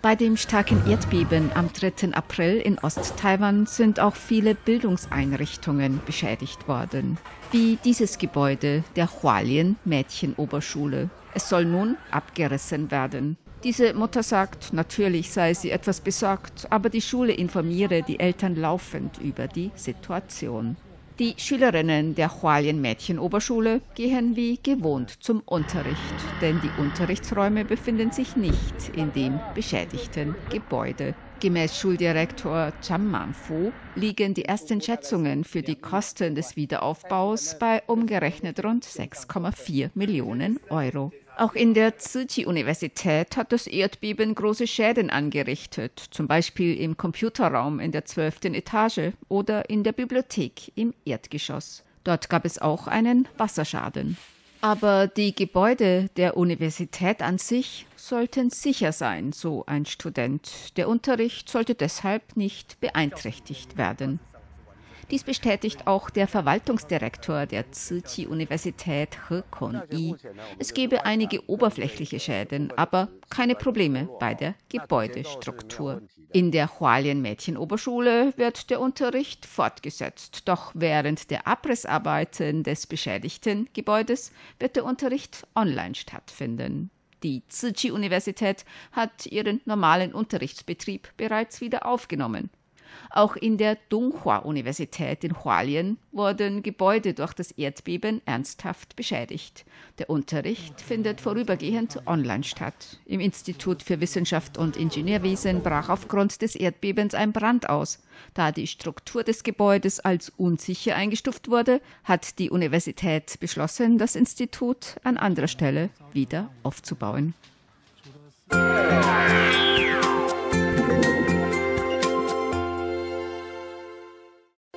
Bei dem starken Erdbeben am 3. April in Ost-Taiwan sind auch viele Bildungseinrichtungen beschädigt worden, wie dieses Gebäude der Hualien Mädchenoberschule. Es soll nun abgerissen werden. Diese Mutter sagt, natürlich sei sie etwas besorgt, aber die Schule informiere die Eltern laufend über die Situation. Die Schülerinnen der Hualien Mädchenoberschule gehen wie gewohnt zum Unterricht, denn die Unterrichtsräume befinden sich nicht in dem beschädigten Gebäude. Gemäß Schuldirektor Cham Man-fu liegen die ersten Schätzungen für die Kosten des Wiederaufbaus bei umgerechnet rund 6,4 Millionen Euro. Auch in der Tzu Chi Universität hat das Erdbeben große Schäden angerichtet, zum Beispiel im Computerraum in der 12. Etage oder in der Bibliothek im Erdgeschoss. Dort gab es auch einen Wasserschaden. Aber die Gebäude der Universität an sich sollten sicher sein, so ein Student. Der Unterricht sollte deshalb nicht beeinträchtigt werden. Dies bestätigt auch der Verwaltungsdirektor der Tzu Chi Universität He Kon-i. Es gebe einige oberflächliche Schäden, aber keine Probleme bei der Gebäudestruktur. In der Hualien Mädchenoberschule wird der Unterricht fortgesetzt, doch während der Abrissarbeiten des beschädigten Gebäudes wird der Unterricht online stattfinden. Die Tzu Chi Universität hat ihren normalen Unterrichtsbetrieb bereits wieder aufgenommen. Auch in der Donghua-Universität in Hualien wurden Gebäude durch das Erdbeben ernsthaft beschädigt. Der Unterricht findet vorübergehend online statt. Im Institut für Wissenschaft und Ingenieurwesen brach aufgrund des Erdbebens ein Brand aus. Da die Struktur des Gebäudes als unsicher eingestuft wurde, hat die Universität beschlossen, das Institut an anderer Stelle wieder aufzubauen.